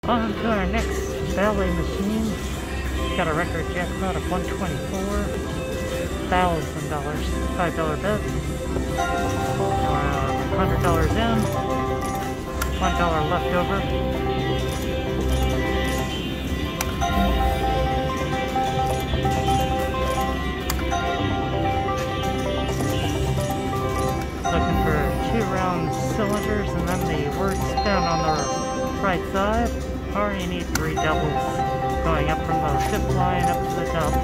On to our next ballet machine. Got a record jackpot of $124,000. $5 bet. $100 in. $1 left over. Looking for 2 round cylinders and then the word spin on the right side. Already need 3 doubles going up from the 5th line up to the top.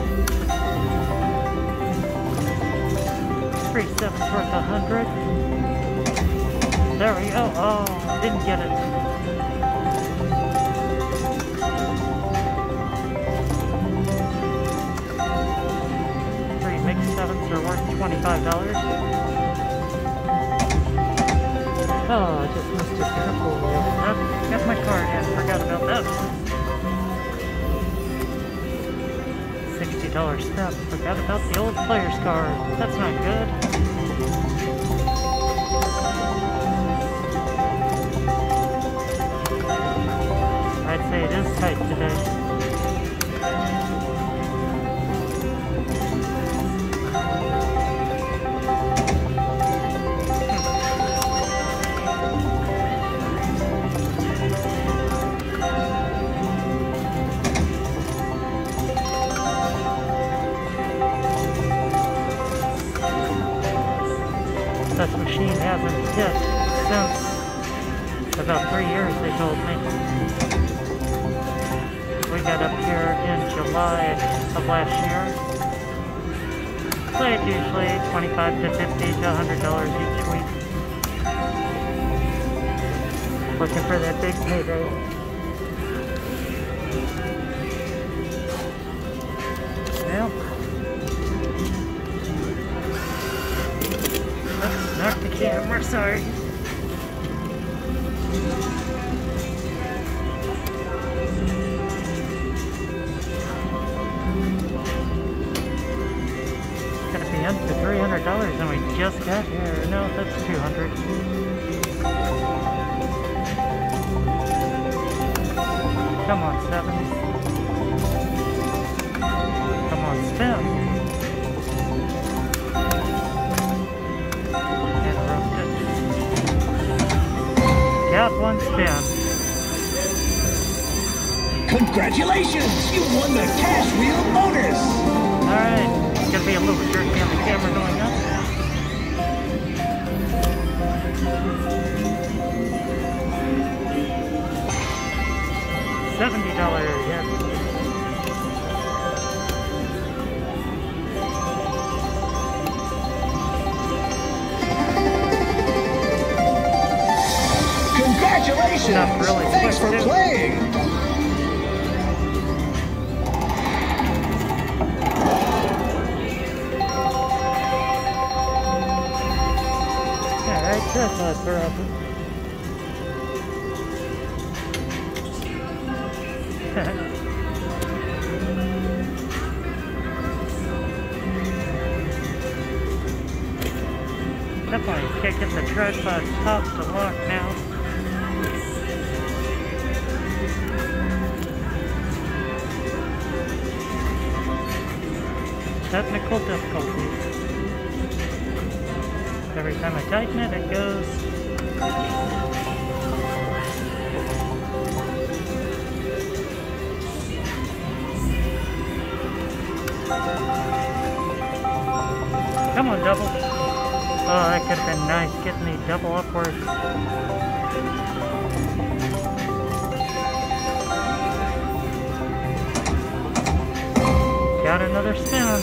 3 sevens worth 100. There we go. Oh, didn't get it. 3 mixed sevens are worth $25. Oh, I just missed a triple wheel. Got my card in, forgot about that. $60 step, forgot about the old player's card. That's not good. I'd say it is tight today. This machine hasn't hit since about 3 years, they told me. We got up here in July of last year. Played usually $25 to $50 to $100 each week. Looking for that big payday. Well. Knocked the camera, sorry. Gotta be up to $300 and we just got here. No, that's $200. Come on, sevens. Come on, spin. Got 1 spin. Congratulations! You won the cash wheel bonus! Alright, it's gonna be a little jerky on the camera going up. $70 hit. Congratulations! Not really. Thanks for playing! Alright, that's not forever. Definitely can't get the tripod top to lock now. Technical difficulties. Every time I tighten it, it goes. Come on, double. Oh, that could have been nice, getting the double upward. Got another spin.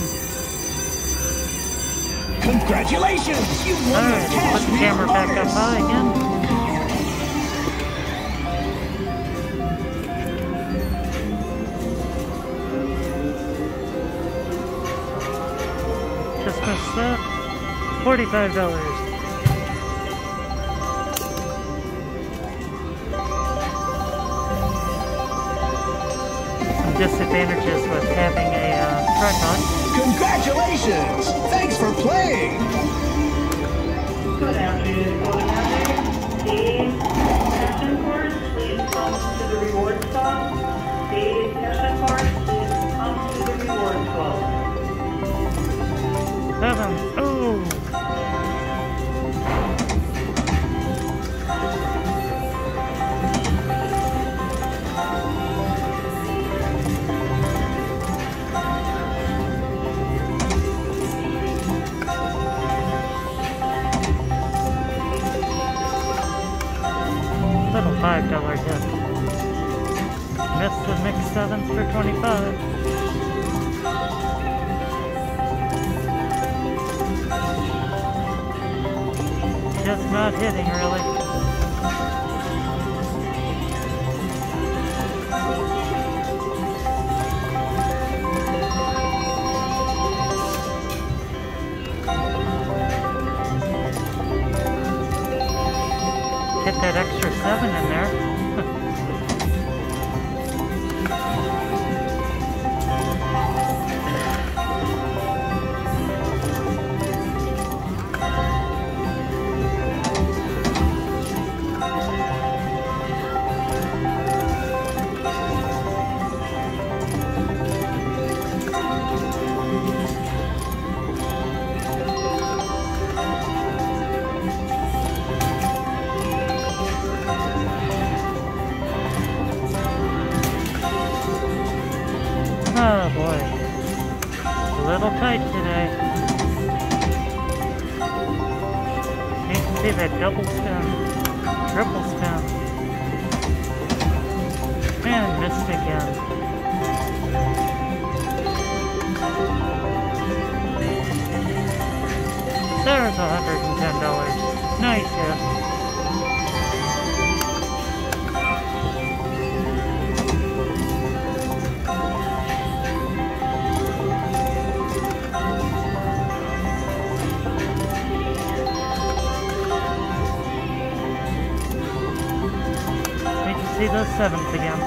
Congratulations! You won the Alright, cash put the camera back up high again. Just missed that. $45. Some disadvantages with having a tripod. Congratulations! Thanks for playing! Good afternoon, calling out there. The action course, please come to the reward Missed the mixed sevens for 25. Just not hitting, really. Hit that extra 7 in there. Oh boy, a little tight today. Need to see that double spin, triple spin, and missed again. There's $110. Nice hit. See those 7s again.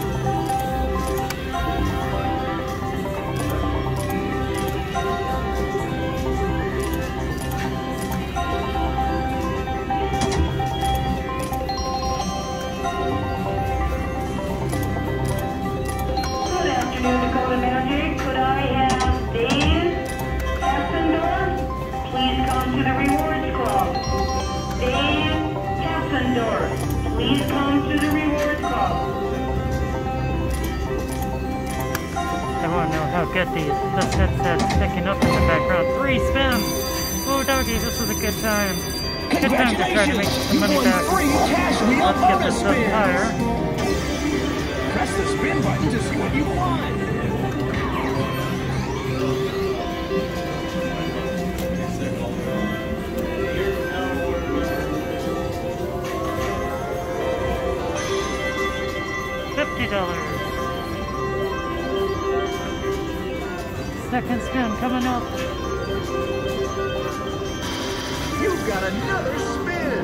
Good afternoon, Dakota Magic. Could I have Dave Passendorf? Please come to the Rewards Club. Dave Passendorf, please come to the Rewards Club. I want to know how good this headset's picking up in the background. 3 spins! Oh doggy, this is a good time. Good time to try to make some money back. Let's get this up higher. Press the spin button to see what you won. $50. Second spin coming up. You've got another spin.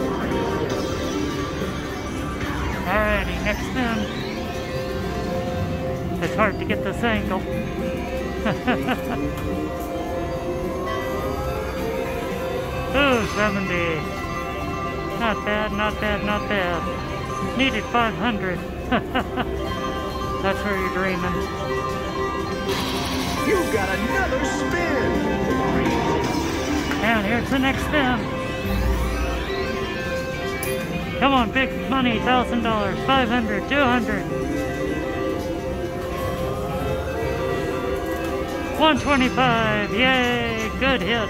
Alrighty, next spin. It's hard to get this angle. Oh, 70. Not bad, not bad, not bad. Needed 500. That's where you're dreaming. You've got another spin. And here's the next spin. Come on, big money, $1,000, 500, 200. 125, yay, good hit.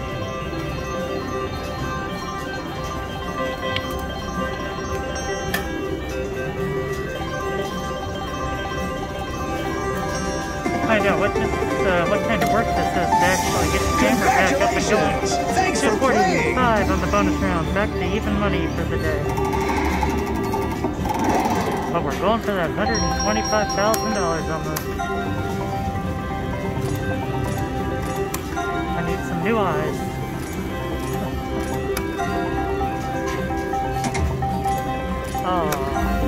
Find out what kind of work this is to actually get the camera back up and going. Thanks for playing. 245 on the bonus round, back to even money for the day. But we're going for that $125,000 almost. I need some new eyes. Oh.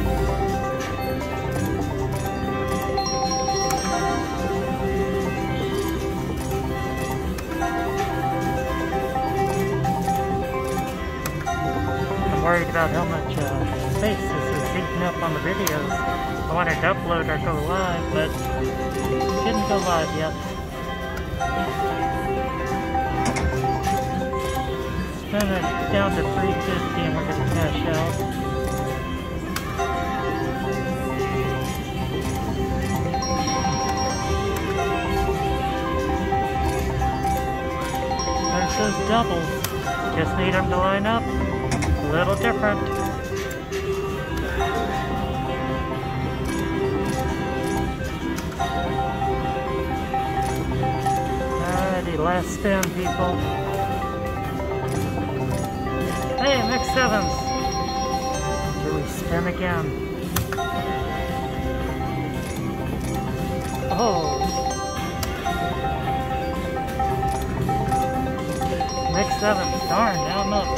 Worried about how much space this is taking up on the videos. I wanted to upload or go live, but didn't go live yet. Spin it down to 350 and we're going to cash out. There's those doubles. Just need them to line up. A little different. Last spin, people. Hey, mixed sevens. Do we spin again? Oh. Mixed sevens. Darn, now I'm up.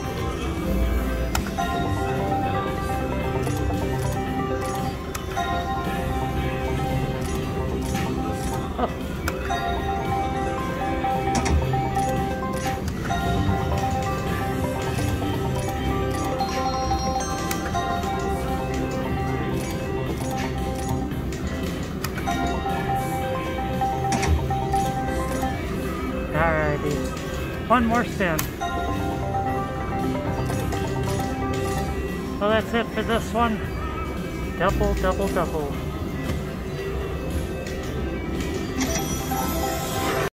Alrighty. One more spin. Well, that's it for this one. Double, double, double.